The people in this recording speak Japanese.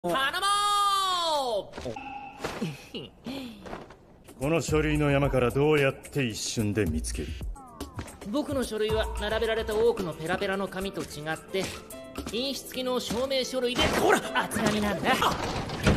頼もこの書類の山からどうやって一瞬で見つける？ 僕の書類は並べられた多くのペラペラの紙と違って印紙付きの証明書類でほら厚紙なんだ。